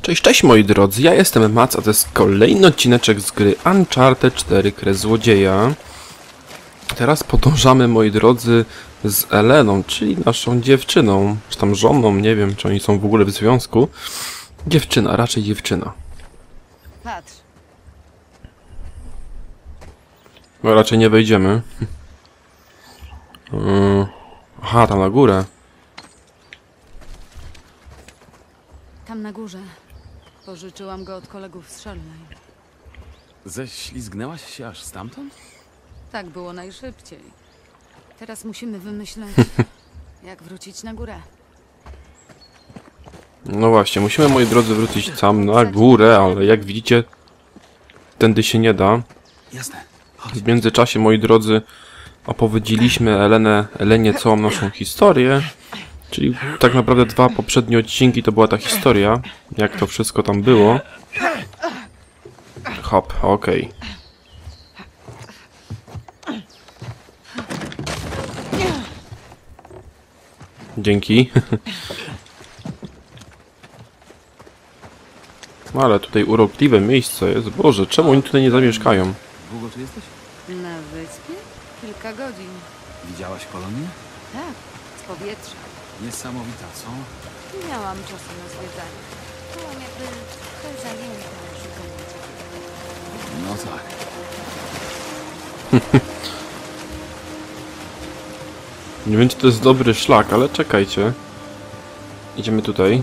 Cześć, cześć moi drodzy, ja jestem Mac, a to jest kolejny odcineczek z gry Uncharted 4 Kres Złodzieja. Teraz podążamy, moi drodzy, z Eleną, czyli naszą dziewczyną, czy tam żoną, nie wiem, czy oni są w ogóle w związku. Dziewczyna, raczej dziewczyna. Patrz. No raczej nie wejdziemy. Aha, tam na górę. Tam na górze. Pożyczyłam go od kolegów z Shirley. Ześlizgnęłaś się aż stamtąd? Tak było najszybciej. Teraz musimy wymyśleć, jak wrócić na górę. No właśnie, musimy, moi drodzy, wrócić tam na górę, ale jak widzicie, tędy się nie da. Jasne. W międzyczasie, moi drodzy, opowiedzieliśmy Elenie całą naszą historię. Czyli tak naprawdę dwa poprzednie odcinki to była ta historia, jak to wszystko tam było. Hop, okej. Dzięki. No ale tutaj urokliwe miejsce jest. Boże, czemu oni tutaj nie zamieszkają? Długo tu jesteś? Na wyspie? Kilka godzin. Widziałaś kolonię? Tak, z powietrza. Niesamowita, co? Nie miałam czasu na zwiedzanie. Byłam jakby trochę zajęta szukaniem ciebie. No tak. Nie wiem, czy to jest dobry szlak, ale czekajcie. Idziemy tutaj.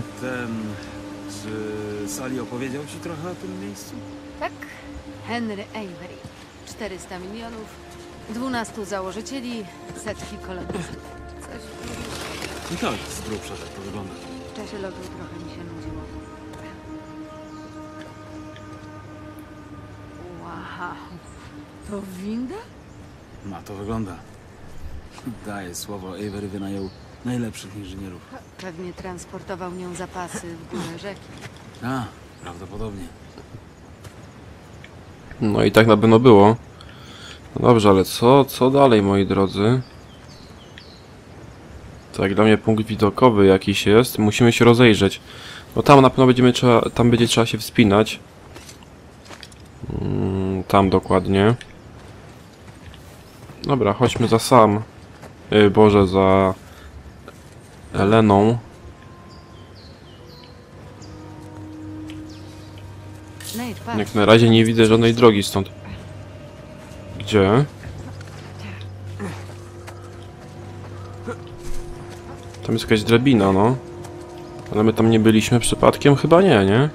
Czy Sally opowiedział ci trochę o tym miejscu? Tak? Henry Avery. 400 milionów, 12 założycieli, setki kolonistów. Coś I tak, z grubsza tak to wygląda. w czasie lotu trochę mi się nudziło. Wow. To winda? Ma to wygląda. Daję słowo, Avery wynajął najlepszych inżynierów. Pewnie transportował nią zapasy w górę rzeki. A, prawdopodobnie. No i tak na pewno było. No dobrze, ale co dalej, moi drodzy? Tak, dla mnie punkt widokowy jakiś jest. Musimy się rozejrzeć. No tam na pewno tam będzie trzeba się wspinać. Tam dokładnie. Dobra, chodźmy za sam. Boże, za Eleną. Nate, patrz. Jak na razie nie widzę żadnej drogi stąd. Gdzie? Tam jest jakaś drabina, no. Ale my tam nie byliśmy przypadkiem? Chyba nie, nie?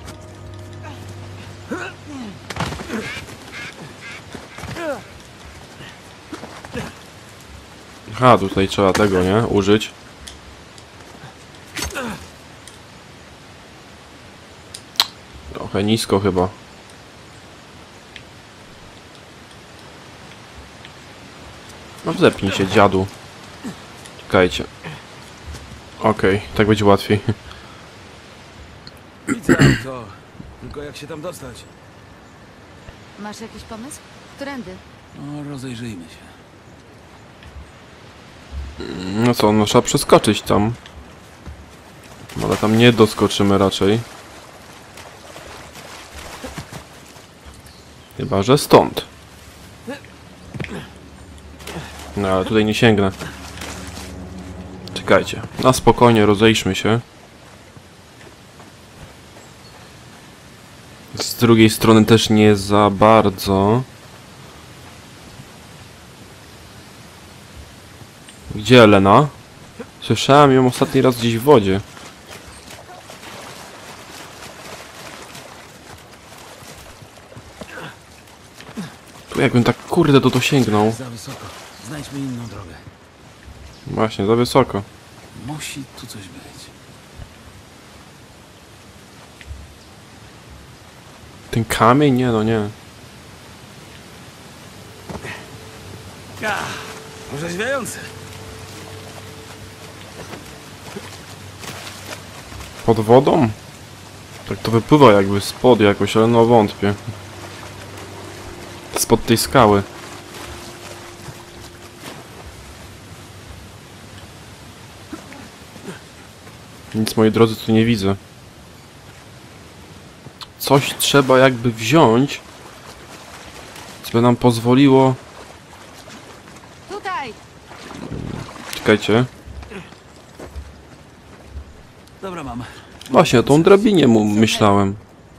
Aha, tutaj trzeba tego, nie? Użyć. Trochę nisko chyba. No zepnij się, dziadu. Czekajcie. Okej, tak będzie łatwiej. Widzę to. Tylko jak się tam dostać? Masz jakiś pomysł? Którędy? No, rozejrzyjmy się. No co, no trzeba przeskoczyć tam. Ale tam nie doskoczymy raczej. Chyba że stąd. No ale tutaj nie sięgnę. Czekajcie, na spokojnie rozejrzmy się. Z drugiej strony też nie za bardzo. Gdzie Elena? Słyszałem ją ostatni raz gdzieś w wodzie. Tu jakbym tak kurde to sięgnął. Za wysoko. Znajdźmy inną drogę. Właśnie, za wysoko. Musi tu coś być. Ten kamień? Nie, no nie. Orzeźwiające. Pod wodą? Tak to wypływa jakby spod jakoś, ale no wątpię. Spod tej skały. Nic, moi drodzy, tu nie widzę. coś trzeba jakby wziąć, co by nam pozwoliło... Tutaj! Czekajcie. Dobra, mam. Właśnie, o tą drabinie mu myślałem.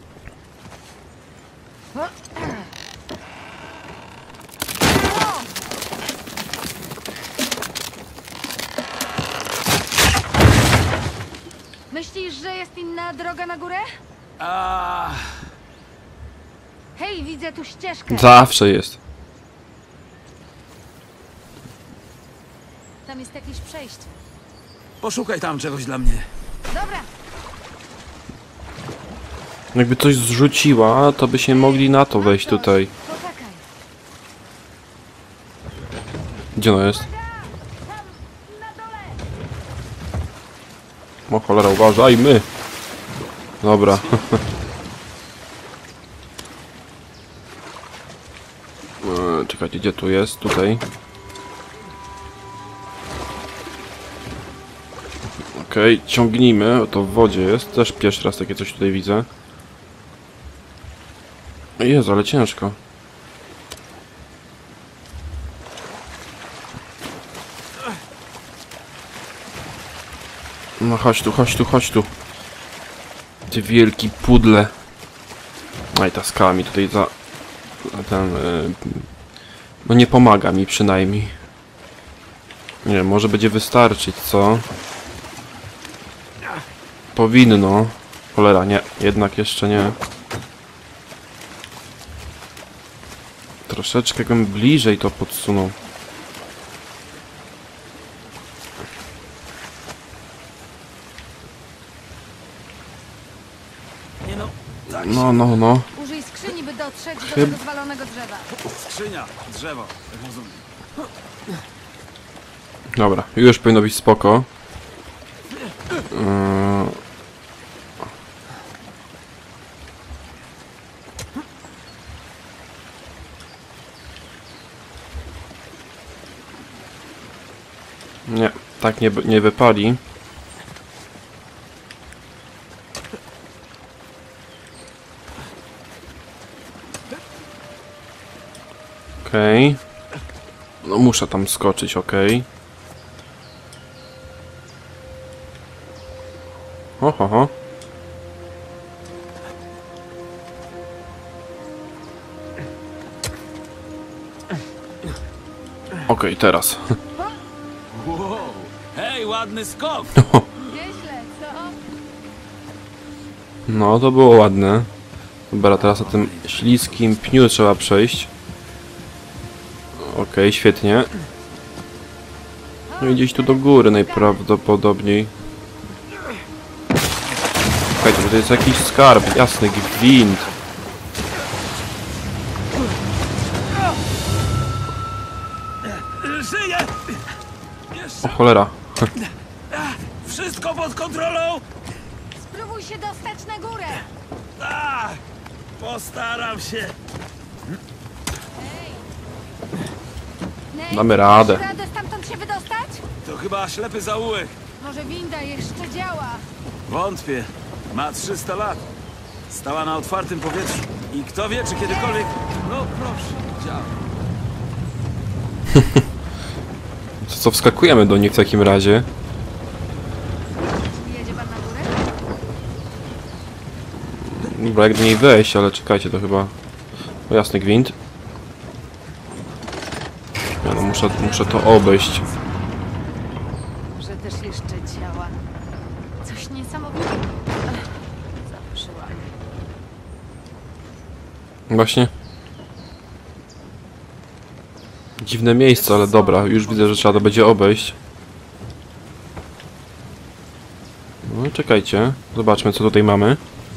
Myślisz, że jest inna droga na górę? A, Hej, widzę tu ścieżkę. Zawsze jest. Tam jest jakieś przejście. poszukaj tam czegoś dla mnie. Dobra, Jakby coś zrzuciła, to byśmy mogli na to wejść tutaj. poczekaj. Gdzie ono jest? Tam, na dole! O cholera, uważaj, my! Dobra. Czekajcie, gdzie tu jest? Tutaj. Okej, ciągnijmy. To w wodzie jest. Też pierwszy raz takie coś tutaj widzę. Jezu, ale ciężko. No chodź tu, chodź tu, chodź tu. Ty wielki pudle. No i ta skała mi tutaj za ten... no nie pomaga mi przynajmniej. Nie wiem, może będzie wystarczyć, co? Powinno. Cholera, nie. Jednak jeszcze nie. Troszeczkę bym bliżej to podsunął. Nie no, tak. No. Użyj skrzyni, by dotrzeć do Chyb- tego zwalonego drzewa. Skrzynia, drzewo. Rozumiem. Dobra, już powinno być spoko. Nie, tak nie wypali. Okej. No muszę tam skoczyć, okej. Ho. Okej, teraz. Wow. Hej, ładny skok! Nieźle, co? No, to było ładne. Dobra, teraz na tym śliskim pniu trzeba przejść. Okej, świetnie. No i gdzieś tu do góry najprawdopodobniej. Słuchajcie, bo to jest jakiś skarb, jasny gwint. Żyję! O Jeszcze cholera. wszystko pod kontrolą! Spróbuj się dostać na górę! A, postaram się. Nate, Damy radę. dasz radę stamtąd się wydostać? To chyba ślepy zaułek. Może winda jeszcze działa. Wątpię. Ma 300 lat. Stała na otwartym powietrzu. I kto wie, czy kiedykolwiek... No proszę, działa. To co, wskakujemy do nich w takim razie? Jedzie pan na górę? Dobra, jak do niej wejść, ale czekajcie, to chyba... O, jasny gwint. Ja no, muszę to obejść. Że też jeszcze działa. Coś niesamowitego. Zaprzęłam. Właśnie. Dziwne miejsce, ale dobra, już widzę, że trzeba to będzie obejść. No i czekajcie, zobaczmy co tutaj mamy.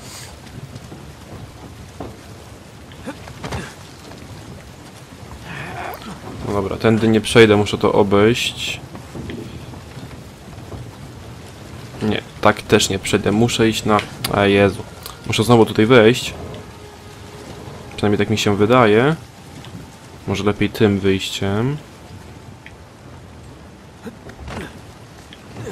No dobra, tędy nie przejdę, muszę to obejść. Nie, tak też nie przejdę, muszę iść na... A Jezu, muszę znowu tutaj wejść. Przynajmniej tak mi się wydaje. Może lepiej tym wyjściem.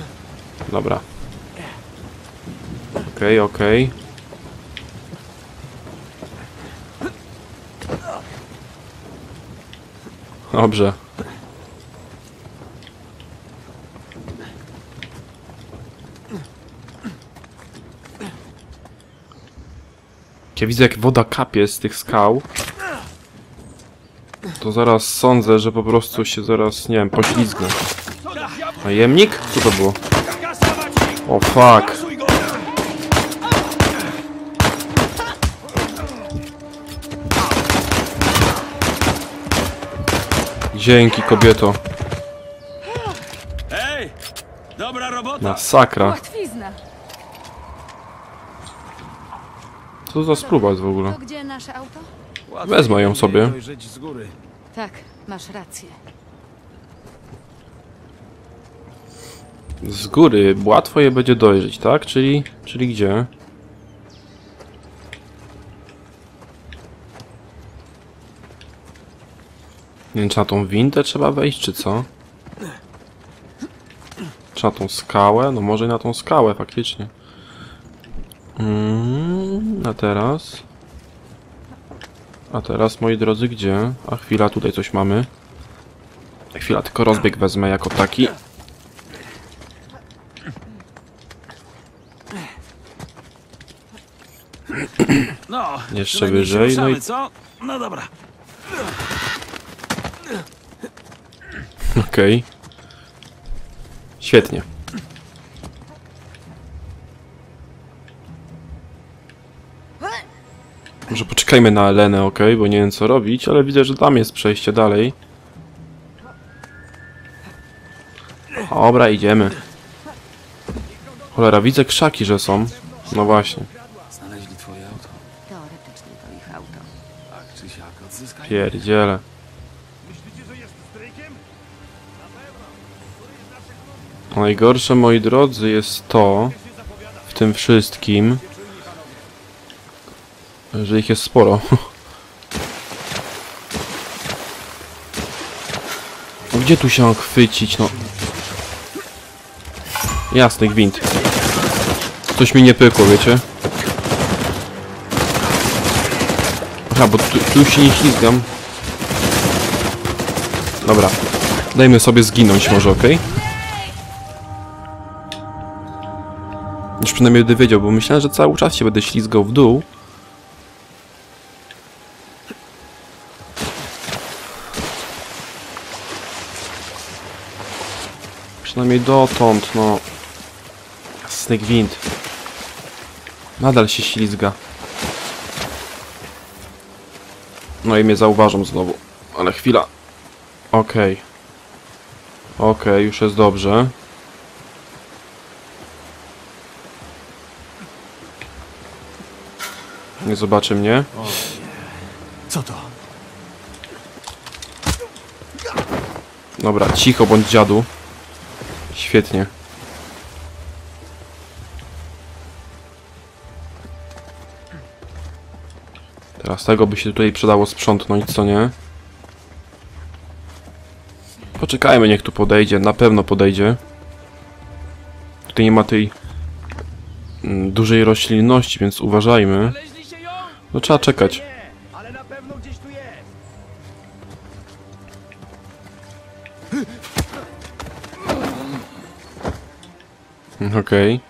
Dobra. Okej. Dobrze. Ja widzę, jak woda kapie z tych skał. To zaraz sądzę, że po prostu się zaraz, nie wiem, poślizgnę. Najemnik? Co to było? O fuck. Dzięki, kobieto. Hej! Dobra robota! Masakra. Łatwizna. Co za spróba jest w ogóle? To gdzie nasze auto? Łatwiej Wezmę ją będzie sobie. dojrzeć z góry. Tak, masz rację. Z góry łatwo je będzie dojrzeć, tak? Czyli gdzie? Nie wiem, czy na tą windę trzeba wejść, czy co? Czy na tą skałę? No może i na tą skałę, faktycznie. A teraz? A teraz, moi drodzy, gdzie? A chwila, tutaj coś mamy. Chwila, tylko rozbieg wezmę jako taki. No, Jeszcze przynajmniej się wyżej, no i- ruszamy, co? No dobra. Okej. Świetnie. Może poczekajmy na Elenę, okej, bo nie wiem co robić, ale widzę, że tam jest przejście dalej. Dobra, idziemy. Cholera, widzę krzaki, że są. No właśnie. Znaleźli twoje auto. Teoretycznie to ich auto. Tak czy siak odzyskaj. Pierdziele. Najgorsze, moi drodzy, jest to w tym wszystkim, że ich jest sporo. No gdzie tu się mam chwycić, no? Jasny gwint. Coś mi nie pykło, wiecie? Aha, bo tu się nie ślizgam. Dobra. Dajmy sobie zginąć może, okej? Już przynajmniej będę wiedział, bo myślałem, że cały czas się będę ślizgał w dół. Przynajmniej dotąd, no. Jasny gwint. Nadal się ślizga. No i mnie zauważą znowu. Ale chwila. Okej. Okej, już jest dobrze. Nie zobaczy mnie. Co to? Dobra, cicho bądź dziadu. Świetnie. Teraz tego by się tutaj przydało sprzątnąć, co nie? Poczekajmy, niech tu podejdzie. Na pewno podejdzie. Tutaj nie ma tej dużej roślinności, więc uważajmy. No trzeba czekać. Ale na pewno gdzieś tu jest. Okej.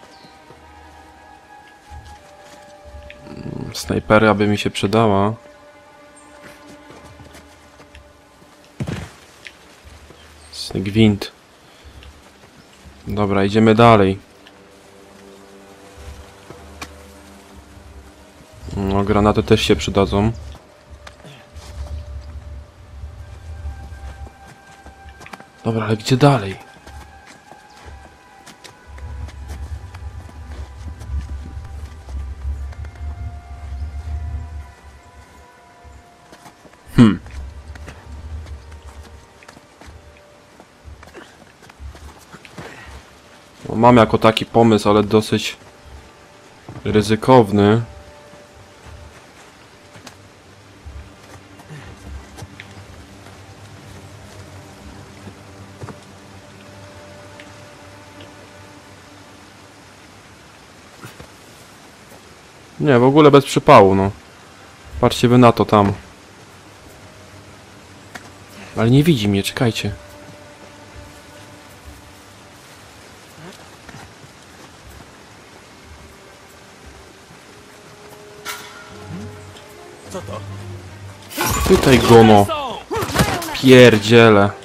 Snajpera by mi się przydała. Gwint. Dobra, idziemy dalej. No, granaty też się przydadzą. Dobra, ale gdzie dalej? No, mam jako taki pomysł, ale dosyć ryzykowny. Nie, w ogóle bez przypału, no. Patrzcie wy na to tam. Ale nie widzi mnie, czekajcie. Co to? Tutaj go no. Pierdziele.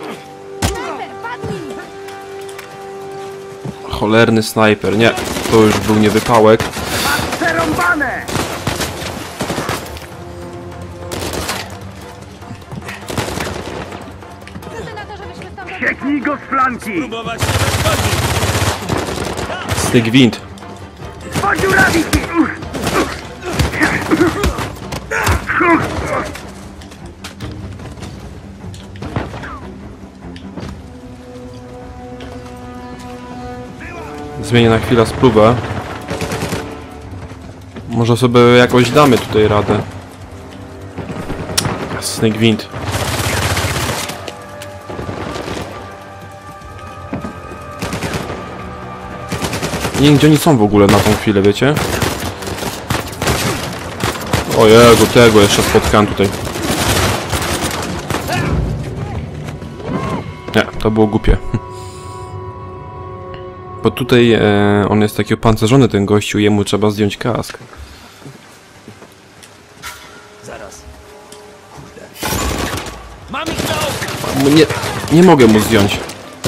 Cholerny snajper. Nie, to już był niewypałek. Przerąbane! Wszyscy na to, żebyśmy stąd Sieknij go z flanki! Próbować nie zaszkodzi! Styk wind. Podziurawi ci! Zmienię na chwilę spróbę. Może sobie jakoś damy tutaj radę. Snake wind. Nie wiem, gdzie oni są w ogóle na tą chwilę, wiecie? Ojego, tego jeszcze spotkałem tutaj. Nie, to było głupie. Bo tutaj on jest taki opancerzony, ten gościu, jemu trzeba zdjąć kask. Zaraz. Kurde. Mam ich na oku! Nie mogę mu zdjąć.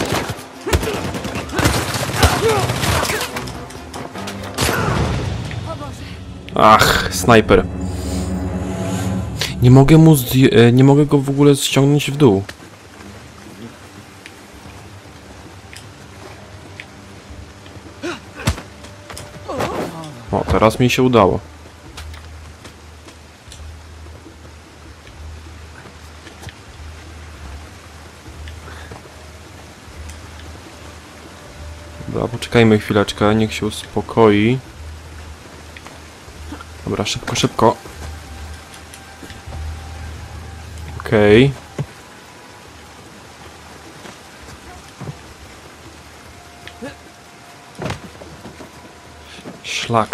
Ach, snajper. Nie mogę mu nie mogę go w ogóle ściągnąć w dół. O, teraz mi się udało. Dobra, poczekajmy chwileczkę, niech się uspokoi. Dobra, szybko, szybko. Okej. Szlak.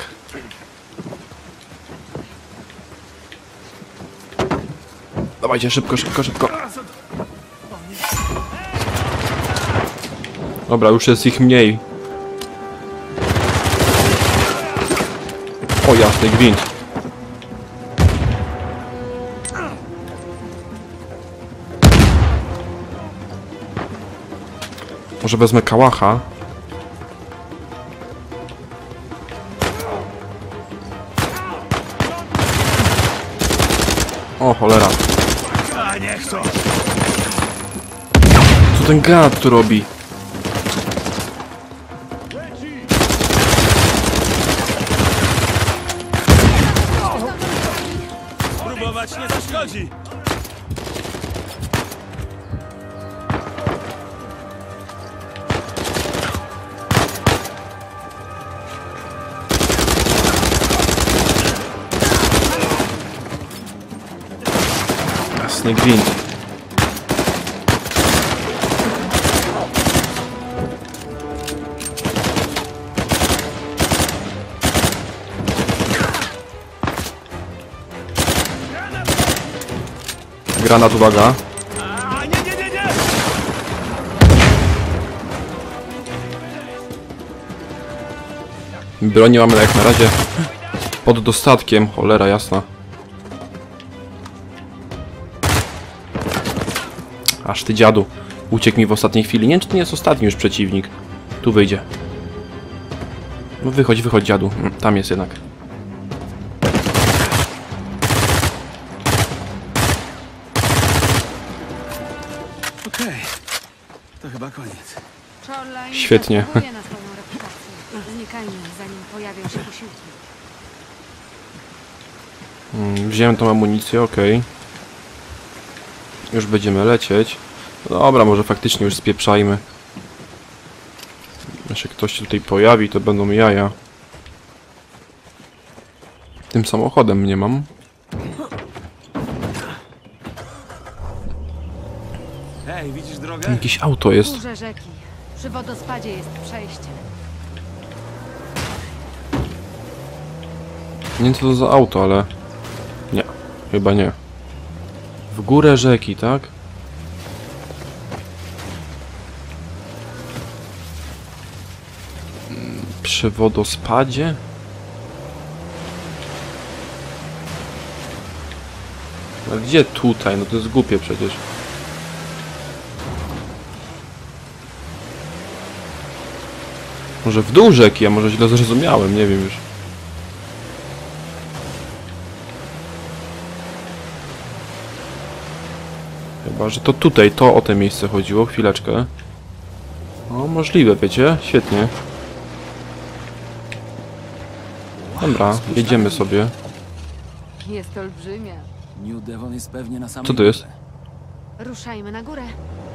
Dawajcie, szybko, szybko, szybko. Dobra, już jest ich mniej. O, jasny gwint. Może wezmę kałacha. O, cholera. A nie chcą! Co ten gad tu robi? Próbować nie zaszkodzi! Jasny gwint. Granat, uwaga. A nie, nie, nie, nie! Broni mamy jak na razie pod dostatkiem, cholera jasna. Aż ty dziadu. Uciekł mi w ostatniej chwili. Nie wiem, czy to nie jest ostatni już przeciwnik. Tu wyjdzie. No wychodź, wychodź dziadu. Tam jest jednak. Okej. To chyba koniec. Shoreline Świetnie. zasługuje na swoją reputację. Znikajmy, zanim pojawią się posiłki. Wziąłem tą amunicję, okej. Już będziemy lecieć. No dobra, może faktycznie już spieprzajmy. Jeśli ktoś się tutaj pojawi, to będą jaja. Tym samochodem nie mam. Hej, widzisz Tam drogę? jakieś auto jest. Górze rzeki. Przy wodospadzie jest przejście. Nie wiem co to za auto, ale... Nie, chyba nie. W górę rzeki, tak? Przy wodospadzie? A gdzie tutaj? No to jest głupie przecież. Może w dół rzeki, a może źle zrozumiałem, nie wiem już. Chyba, że to tutaj, to o te miejsce chodziło. Chwileczkę. O, możliwe, wiecie? Świetnie. Dobra, jedziemy sobie. Jest olbrzymia. New Devon jest pewnie na samej Co to jest? górze. Ruszajmy na górę.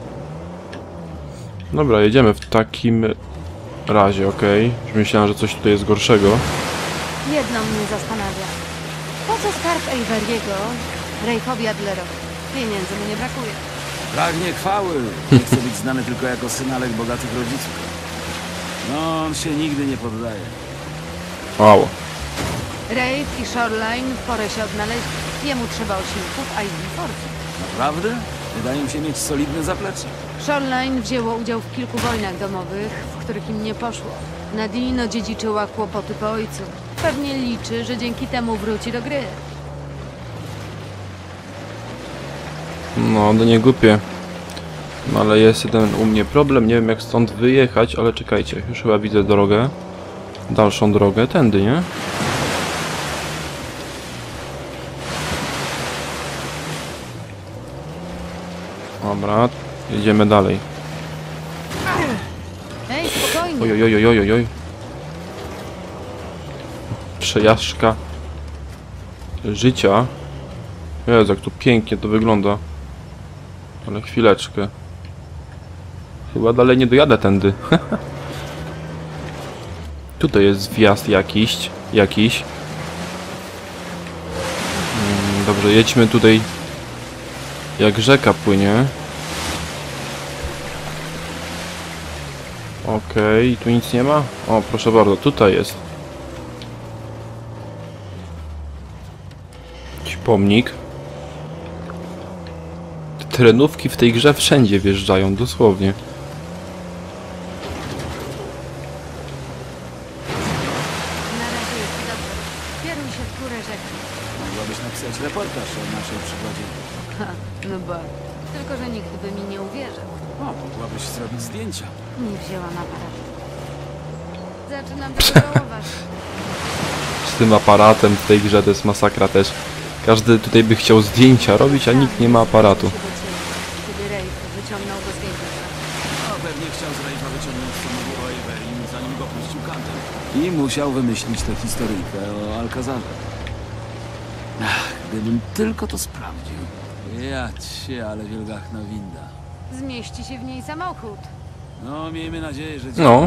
Dobra, jedziemy w takim razie, okej. Już myślałem, że coś tutaj jest gorszego. Jedno mnie zastanawia. Po co skarb Averiego Ralphowi Adlerowi? Pieniędzy mu nie brakuje. Pragnie chwały. Nie chce być znany tylko jako synanek bogatych rodziców. No, on się nigdy nie poddaje. Wow. Rafe i Shoreline w porę się odnaleźli. Jemu trzeba osiłków, a inni forsy. Naprawdę? Wydają się mieć solidne zaplecze. Shoreline wzięło udział w kilku wojnach domowych, w których im nie poszło. Nadine odziedziczyła kłopoty po ojcu. Pewnie liczy, że dzięki temu wróci do gry. No, to nie głupie. No, ale jest jeden u mnie problem. Nie wiem, jak stąd wyjechać, ale czekajcie. Już chyba widzę drogę. Dalszą drogę. Tędy, nie? Dobra, jedziemy dalej. Ej, spokojnie. Oj. Przejażdżka życia. Jezu, jak tu pięknie to wygląda. Ale chwileczkę. Chyba dalej nie dojadę tędy. Tutaj jest wjazd jakiś. Dobrze, jedźmy tutaj. Jak rzeka płynie. Okej, tu nic nie ma? O, proszę bardzo, tutaj jest. Jakiś pomnik. Te terenówki w tej grze wszędzie wjeżdżają, dosłownie. Na razie jest dobrze. Kieruj się w górę rzeki. Mogłabyś napisać reportaż o naszej przygodzie. Ha, no ba. Tylko, że nikt by mi nie uwierzył. O, mogłabyś zrobić zdjęcia. Nie wzięłam aparatu. Zaczynam tego żałować. Z tym aparatem w tej grze to jest masakra też. Każdy tutaj by chciał zdjęcia robić, a nikt nie ma aparatu. Kiedy Rafe wyciągnął go z więzienia. O, pewnie chciał z Rafe'a wyciągnąć samochód o Avery, zanim go puścił kantem. I musiał wymyślić tę historyjkę o Alcazarze. Ach, gdybym tylko to sprawdził. Ja cię, ale wielgachna winda. Zmieści się w niej samochód. No, miejmy nadzieję, że No.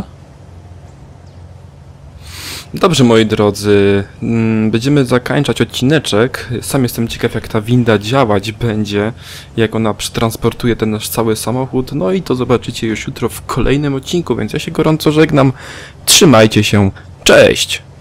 Dobrze, moi drodzy, będziemy zakończać odcineczek. Sam jestem ciekaw, jak ta winda działać będzie, jak ona przetransportuje ten nasz cały samochód. No i to zobaczycie już jutro w kolejnym odcinku, więc ja się gorąco żegnam. Trzymajcie się, cześć!